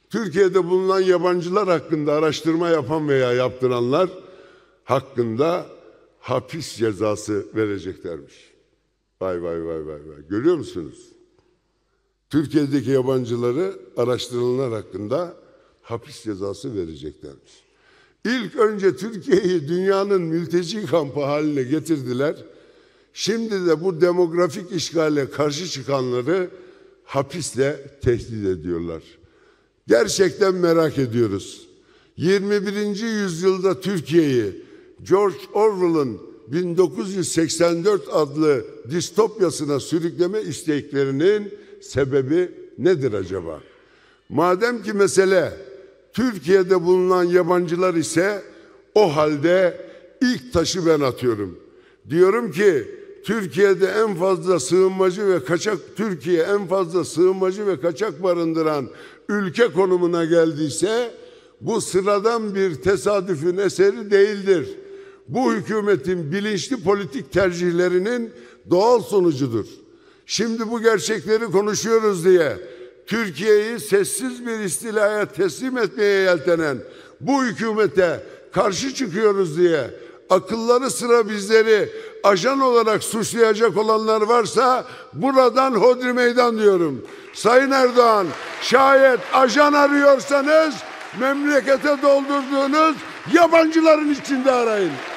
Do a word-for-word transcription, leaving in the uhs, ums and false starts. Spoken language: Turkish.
Türkiye'de bulunan yabancılar hakkında araştırma yapan veya yaptıranlar hakkında hapis cezası vereceklermiş. Vay vay vay vay vay. Görüyor musunuz? Türkiye'deki yabancıları araştırılanlar hakkında hapis cezası vereceklermiş. İlk önce Türkiye'yi dünyanın mülteci kampı haline getirdiler. Şimdi de bu demografik işgale karşı çıkanları hapisle tehdit ediyorlar. Gerçekten merak ediyoruz. yirmi birinci yüzyılda Türkiye'yi George Orwell'ın bin dokuz yüz seksen dört adlı distopyasına sürükleme isteklerinin sebebi nedir acaba? Madem ki mesele Türkiye'de bulunan yabancılar ise o halde ilk taşı ben atıyorum. Diyorum ki Türkiye'de en fazla sığınmacı ve kaçak Türkiye en fazla sığınmacı ve kaçak barındıran ülke konumuna geldiyse bu sıradan bir tesadüfün eseri değildir. Bu hükümetin bilinçli politik tercihlerinin doğal sonucudur. Şimdi bu gerçekleri konuşuyoruz diye Türkiye'yi sessiz bir istilaya teslim etmeye yeltenen bu hükümete karşı çıkıyoruz diye akılları sıra bizleri ajan olarak suçlayacak olanlar varsa buradan hodri meydan diyorum. Sayın Erdoğan, şayet ajan arıyorsanız memlekete doldurduğunuz yabancıların içinde arayın.